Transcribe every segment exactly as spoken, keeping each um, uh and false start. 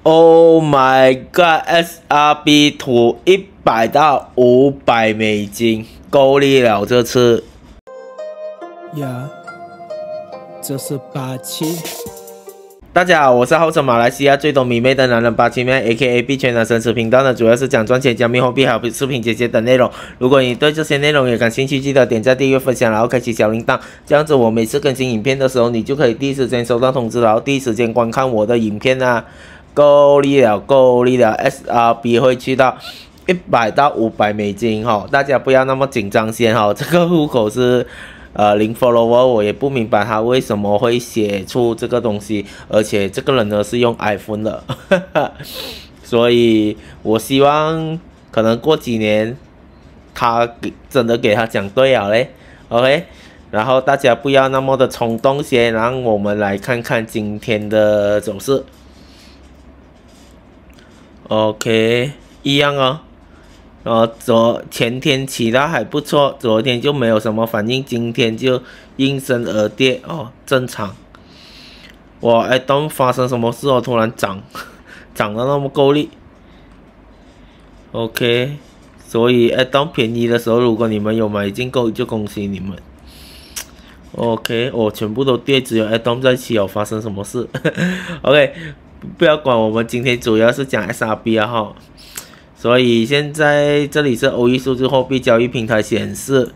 Oh my god！S R B 图一百到五百美金，够力了这次。 呀，这是八七。 大家好，我是号称马来西亚最懂迷妹的男人八七妹 ，A K A 币圈男神视频道呢，主要是讲赚钱、加密货币还有视频解析等内容。如果你对这些内容也感兴趣，记得点赞、订阅、分享，然后开启小铃铛，这样子我每次更新影片的时候，你就可以第一时间收到通知，然后第一时间观看我的影片啊。够力了，够力了 ！S R B 会去到一百到五百美金哈，大家不要那么紧张先哈。这个户口是呃零 follower， 我也不明白他为什么会写出这个东西，而且这个人呢是用 iPhone 的，所以我希望可能过几年他给真的给他讲对了嘞 ，OK。然后大家不要那么的冲动先，让我们来看看今天的走势。OK， 一样哦。然后昨前天起的还不错，昨天就没有什么反应，今天就应声而跌哦，正常。哇 ，I don't 发生什么事哦，突然涨，涨得那么够力。OK， 所以 I don't 便宜的时候，如果你们有买进够，就恭喜你们。OK， 我、哦、全部都跌，只有 I don't 在起哦，发生什么事 ？OK。不要管，我们今天主要是讲 S R B 啊哈，所以现在这里是欧易数字货币交易平台显示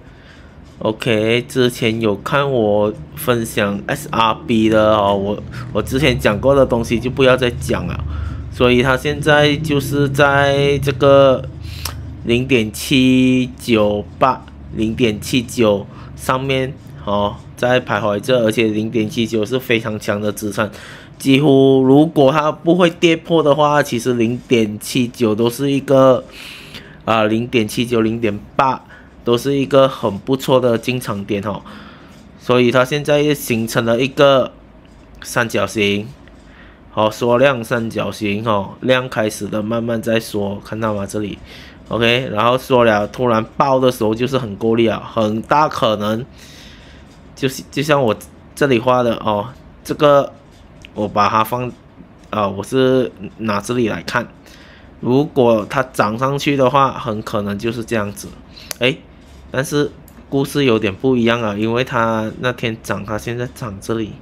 ，OK， 之前有看我分享 S R B 的哦，我我之前讲过的东西就不要再讲了，所以它现在就是在这个 零点七九八、零点七九 上面哦，在徘徊着，而且 零点七九 是非常强的支撑。几乎如果它不会跌破的话，其实 零点七九 都是一个啊 零点七九、零点八 都是一个很不错的进场点哦。所以它现在形成了一个三角形，好、哦、缩量三角形哦，量开始的慢慢在缩，看到吗？这里 OK， 然后缩了，突然爆的时候就是很够力啊，很大可能就是就像我这里画的哦，这个。我把它放，啊、呃，我是拿这里来看，如果它涨上去的话，很可能就是这样子，哎，但是故事有点不一样啊，因为它那天涨，它现在涨这里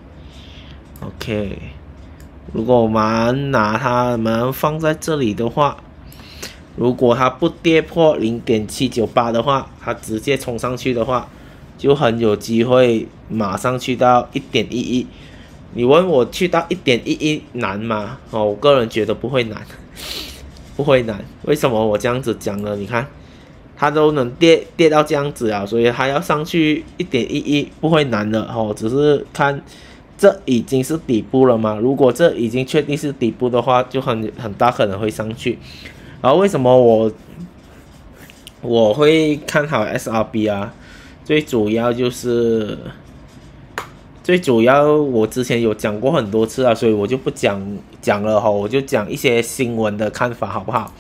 ，OK， 如果我们拿它们放在这里的话，如果它不跌破 零点七九八 的话，它直接冲上去的话，就很有机会马上去到 一点一一。你问我去到 一点一一 难吗？哦，我个人觉得不会难，不会难。为什么我这样子讲呢？你看，它都能跌跌到这样子啊，所以它要上去 一点一一 不会难的哦。只是看这已经是底部了嘛。如果这已经确定是底部的话，就很很大可能会上去。然后为什么我我会看好 S R B 啊？最主要就是。最主要，我之前有讲过很多次啊，所以我就不讲讲了哈，我就讲一些新闻的看法，好不好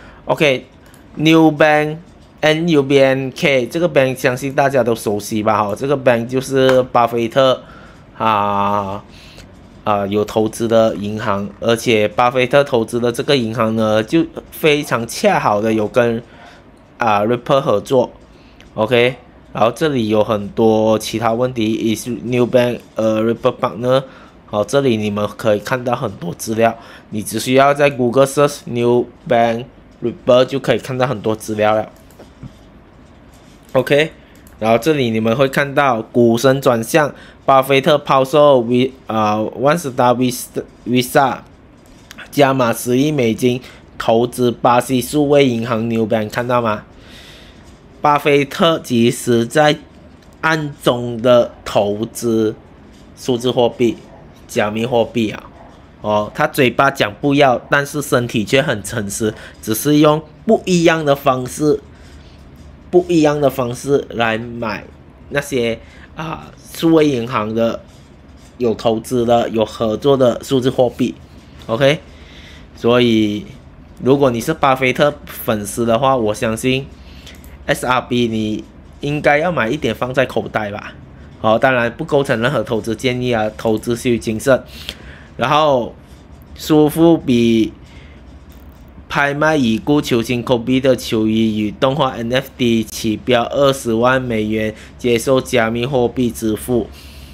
？OK，New Bank N U B N K 这个 bank 相信大家都熟悉吧？哈，这个 bank 就是巴菲特啊啊有投资的银行，而且巴菲特投资的这个银行呢，就非常恰好的有跟啊 Ripple 合作 ，OK。然后这里有很多其他问题 ，is New Bank 呃 Ripple Partner， 好，这里你们可以看到很多资料，你只需要在 Google search New Bank Ripple 就可以看到很多资料了。OK， 然后这里你们会看到股神转向，巴菲特抛售 V 啊 One Star Visa 加码十亿美金投资巴西数位银行 New Bank， 看到吗？巴菲特其实在暗中的投资数字货币、加密货币啊，哦，他嘴巴讲不要，但是身体却很诚实，只是用不一样的方式、不一样的方式来买那些啊数位银行的有投资的、有合作的数字货币 ，OK， 所以如果你是巴菲特粉丝的话，我相信。S R B 你应该要买一点放在口袋吧，好、哦，当然不构成任何投资建议啊，投资需谨慎。然后苏富比拍卖已故球星科比的球衣与动画 N F T 起标二十万美元，接受加密货币支付。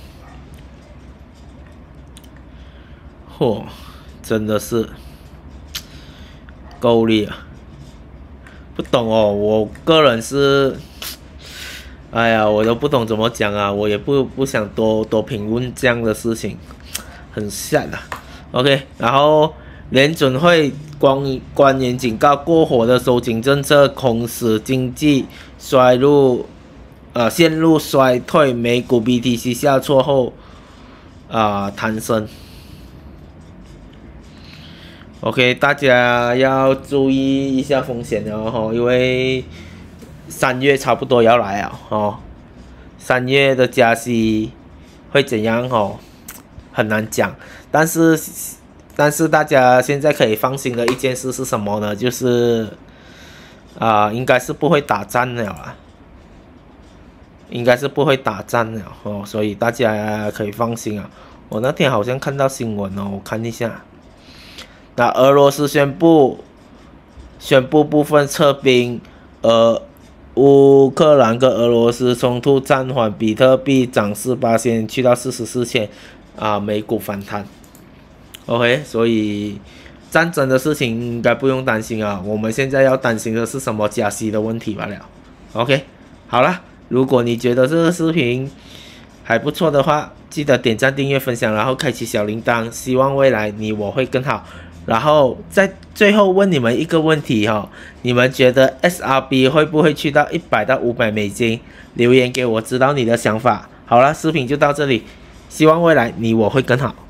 嚯，真的是够力啊！不懂哦，我个人是，哎呀，我都不懂怎么讲啊，我也不不想多多评论这样的事情，很sad啊。OK， 然后联准会官官员警告，过火的收紧政策恐使经济衰入，呃，陷入衰退，美股 B T C 下挫后，啊、呃，弹升。OK， 大家要注意一下风险哦，吼，因为三月差不多要来了哦，三月的加息会怎样哦，很难讲。但是，但是大家现在可以放心的一件事是什么呢？就是啊、呃，应该是不会打仗了啦，应该是不会打仗了哦，所以大家可以放心啊。我那天好像看到新闻哦，我看一下。那俄罗斯宣布宣布部分撤兵，而乌克兰跟俄罗斯冲突暂缓，比特币涨势八千去到四十四千，啊，美股反弹。OK， 所以战争的事情应该不用担心啊，我们现在要担心的是什么加息的问题罢了。OK， 好了，如果你觉得这个视频还不错的话，记得点赞、订阅、分享，然后开启小铃铛。希望未来你我会更好。然后在最后问你们一个问题哈、哦，你们觉得 S R B 会不会去到一百到五百美金？留言给我知道你的想法。好了，视频就到这里，希望未来你我会更好。